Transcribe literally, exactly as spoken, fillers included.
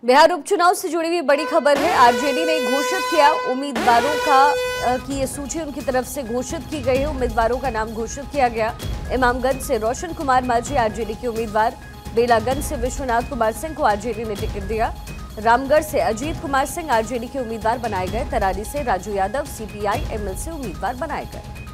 बिहार उपचुनाव से जुड़ी हुई बड़ी खबर है। आरजेडी ने घोषित किया उम्मीदवारों का की ये सूची उनकी तरफ से घोषित की गई है। उम्मीदवारों का नाम घोषित किया गया। इमामगंज से रोशन कुमार माझी आरजेडी के उम्मीदवार, बेलागंज से विश्वनाथ कुमार सिंह को आरजेडी ने टिकट दिया। रामगढ़ से अजीत कुमार सिंह आरजेडी के उम्मीदवार बनाए गए। तरारी से राजू यादव सीपीआई एमएल से उम्मीदवार बनाए गए।